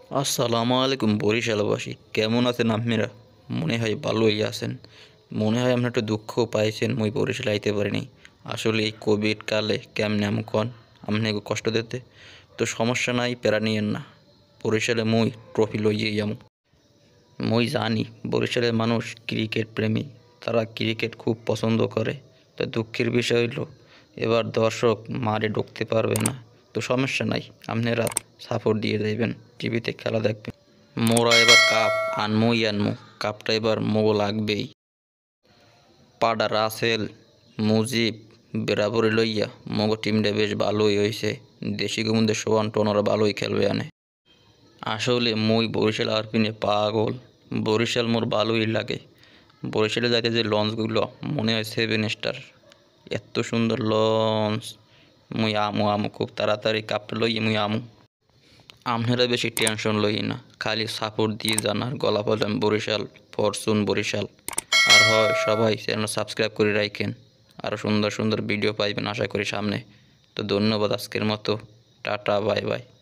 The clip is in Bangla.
আসসালামু আলাইকুম বরিশালবাসী, কেমন আছেন আপনারা? মনে হয় ভালোই আছেন। মনে হয় আপনারা একটু দুঃখ পাইছেন মুই বরিশালে আইতে পারিনি। আসলে এই কোভিড কালে কেমনে কন আপনাকে কষ্ট দিতে। তো সমস্যা নাই, প্যারা নিয়েন না। বরিশালে মুই ট্রফি লইয়েই যামু। মুই জানি বরিশালের মানুষ ক্রিকেট প্রেমী, তারা ক্রিকেট খুব পছন্দ করে। তো দুঃখের বিষয় হইল এবার দর্শক মারে ঢুকতে পারবে না। তো সমস্যা নাই, আপনারা সাপোর্ট দিয়ে যাইবেন, টিভিতে খেলা দেখবেন। মোরা এবার কাপ আনমুই আনমু, কাপটা এবার মোগো লাগবেই। পাডা রাসেল, মুজিব, বেরাবরি লইয়া মগো টিমটা বেশ ভালোই হইছে। দেশি গুমুদের সোয়ান টোনরা ভালোই খেলবে আনে। আসলে মুই বরিশাল আরপিনে পাগল। বরিশাল মোর ভালোই লাগে। বরিশালে যাইতে যে লঞ্চগুলো মনে হয় 7 স্টার, এত সুন্দর লঞ্চ। মুই আমু আমু খুব তাড়াতাড়ি কাপটা লই মুই আমু। আপনারা বেশি টেনশন লই না, খালি সাপোর্ট দিয়ে যান। আর গলা বলেন বরিশাল, ফরচুন বরিশাল। আর হয় সবাই চ্যানেল সাবস্ক্রাইব করে রাখেন, আরও সুন্দর সুন্দর ভিডিও পাইবেন আশা করি সামনে। তো ধন্যবাদ আজকের মতো, টাটা বাই বাই।